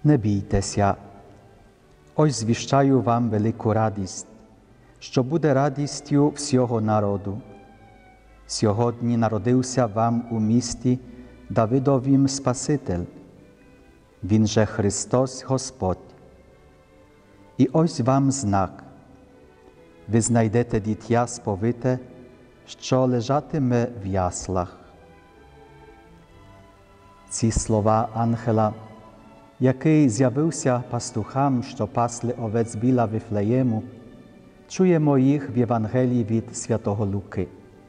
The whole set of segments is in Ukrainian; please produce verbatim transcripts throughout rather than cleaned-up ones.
Не бійтеся, ось звіщаю вам велику радість, що буде радістю всього народу. Сьогодні народився вам у місті Давидовім Спаситель, Він же Христос Господь. І ось вам знак. Ви знайдете дитя сповите, що лежатиме в яслах. Ці слова ангела, який з'явився пастухам, що пасли овець біля Вифлеєму, чуємо їх в Євангелії від святого Луки.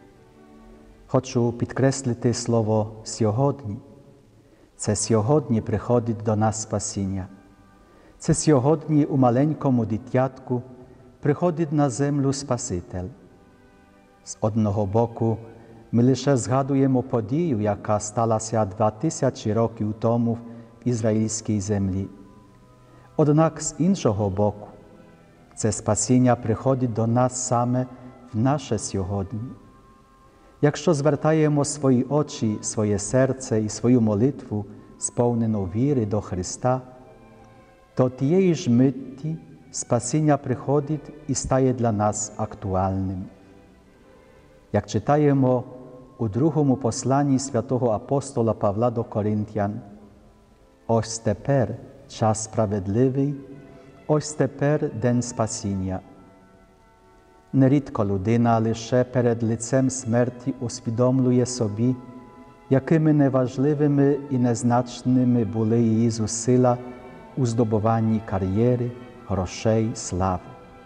Хочу підкреслити слово «сьогодні». Це сьогодні приходить до нас спасіння. Це сьогодні у маленькому дитятку приходить на землю Спаситель. З одного боку, ми лише згадуємо подію, яка сталася два тисячі років тому в ізраїльській землі. Однак з іншого боку, це спасіння приходить до нас саме в наше сьогодні. Якщо звертаємо свої очі, своє серце і свою молитву, сповнену віри до Христа, то тієї ж миті спасіння приходить і стає для нас актуальним. Як читаємо у другому посланні святого апостола Павла до Коринтян, «Ось тепер час справедливий, ось тепер день спасіння». Нерідко людина лише перед лицем смерті усвідомлює собі, якими неважливими і незначними були її зусилля у здобуванні кар'єри, грошей, слави.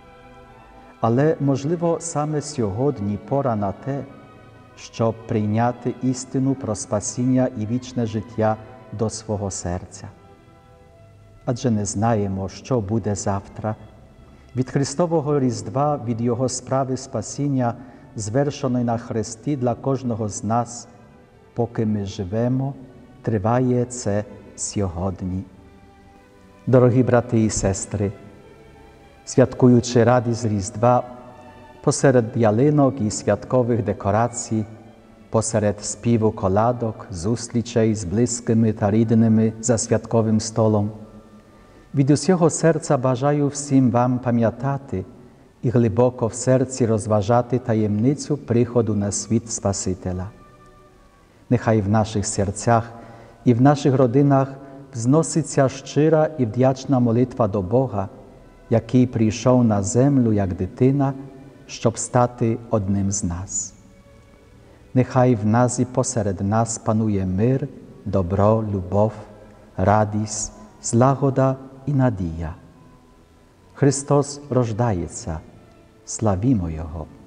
Але, можливо, саме сьогодні пора на те, щоб прийняти істину про спасіння і вічне життя до свого серця. Адже не знаємо, що буде завтра. Від Христового Різдва, від Його справи спасіння, звершеної на хресті для кожного з нас, поки ми живемо, триває це сьогодні. Дорогі брати і сестри, святкуючи радість Різдва, посеред ялинок і святкових декорацій, посеред співу колядок, зустрічей з близькими та рідними за святковим столом, від усього серця бажаю всім вам пам'ятати і глибоко в серці розважати таємницю приходу на світ Спасителя. Нехай в наших серцях і в наших родинах взноситься щира і вдячна молитва до Бога, який прийшов на землю як дитина, щоб стати одним з нас. Нехай в нас і посеред нас панує мир, добро, любов, радість, злагода і надія. Христос рождається. Славімо Його!